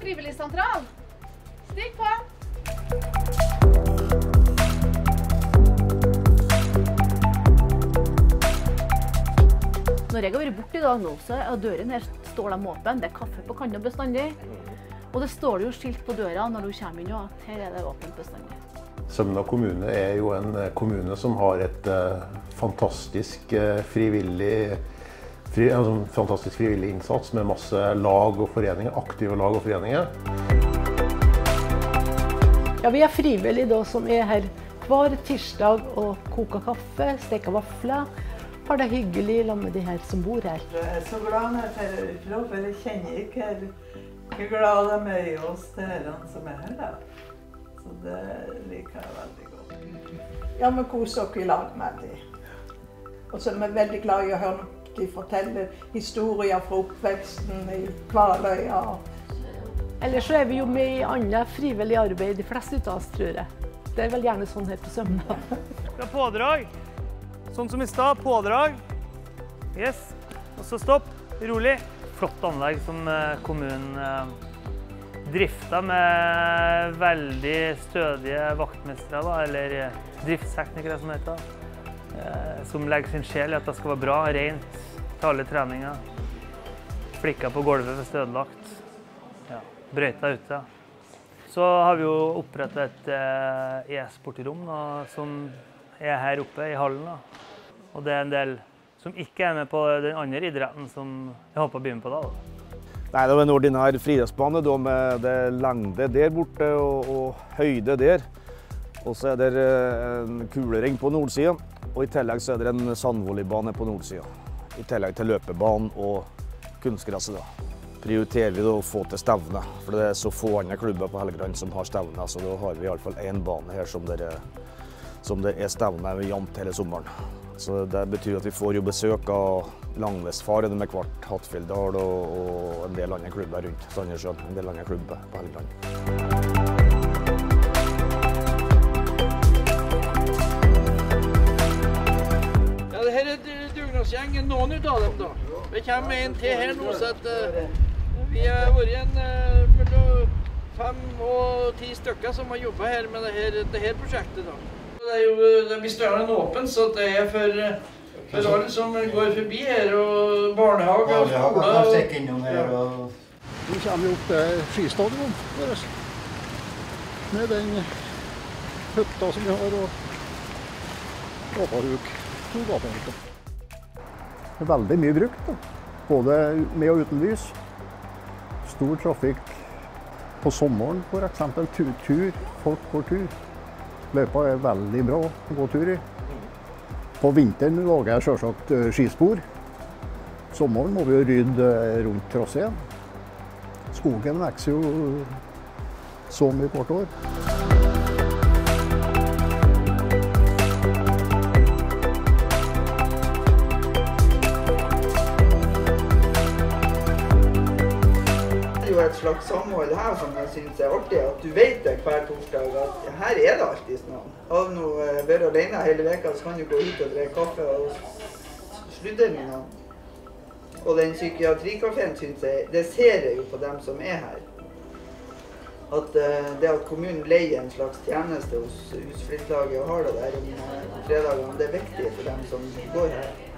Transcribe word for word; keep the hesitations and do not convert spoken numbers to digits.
frivilligsentral. Stikk på! Når jeg har vært borte i dag nå, så er døren her står de åpen. Det er kaffe på kanten bestandig. Og det står jo skilt på døra når du kommer inn og at her er det åpent bestandig. Sømna kommune er jo en kommune som har et uh, fantastisk uh, frivillig Fri, altså, fantastisk frivillig innsats med masse lag og foreninger, aktive lag og foreninger. Ja, vi er frivillige da, som er her hver tirsdag og koker kaffe, steker vafler. Har det hyggelig sammen med de her som bor her. Jeg er så glad når jeg fer utfra, for jeg kjenner ikke hvor glad de er i oss, de herrene som er her da. Så det liker jeg veldig godt. Ja, vi koser oss i lag med dem. Og så er vi veldig glad i å høre de forteller historier fra oppveksten i Kvaløya. Ellers så er vi jo med i andre frivillig arbeid, de fleste av oss, tror jeg. Det er vel gjerne sånn her på Sømna. Fra pådrag. Sånn som i stad, pådrag. Yes. Og så stopp. Rolig. Flott anlegg som kommunen drifta med veldig stødige vaktmestere, da, eller driftsteknikere som heter. Som legger sin sjel i at det skal være bra, rent til alle treninger. Flikker på gulvet hvis det er ødelagt. Ja, brøyta ute. Så har vi jo opprettet et e-sportrom som er her oppe i hallen. Da. Og det er en del som ikke er med på den andre idretten som jeg håper å begynne på da. da. Nei, det var en ordinær friidrettsbane med det lengde der borte og, og høyde der. Og så er det en kulering på nordsiden. Og i tillegg så er det en sandvolleybane på nordsiden. I tillegg til løpebanen og kunstgresset da. Prioriterer vi da å få til stevne, for det er så få andre klubber på Helgeland som har stevne, så da har vi i alle fall en bane her som det er, som det er stevne jevnt hele sommeren. Så det betyr at vi får jo besøk av langvestfarende med Kvart, Hattfjelldal og, og en del andre klubber rundt Sandnessjøen, en del andre klubber på Helgeland. Her er dugnadsgjengen, noen ut av dem da. Vi kommer en til her nå, så at uh, vi har vært en uh, mellom fem og ti stykker som har jobbet her med det her, det her prosjektet da. Det er jo, det blir større åpen, så det er for, for alle som går forbi her, og barnehage og skole. Og, ja. Vi kommer jo opp til skistadion vår, med den hytta som vi har, og gaparhuk. To gaparhuker. Det er veldig mye brukt, da. Både med og uten lys. Stor trafikk på sommeren, for eksempel tur, tur. Folk går tur. Løypa er veldig bra å gå tur i. På vinteren lager jeg selvsagt skispor. Sommeren må vi jo rydde rundt traseen. Skogen vokser jo så mye hvert år. Et slags samhold her som jeg synes er artig, at du vet det hver torsdag at her er det alltid noen. Har du nå vært alene hele veka, så kan du gå ut og drikke kaffe og sludre med noen. Og den psykiatrikafeen synes jeg, det ser jeg jo på dem som er her. At det at kommunen leier en slags tjeneste hos husflidslaget og har det der om fredagene, det er viktig for dem som går her.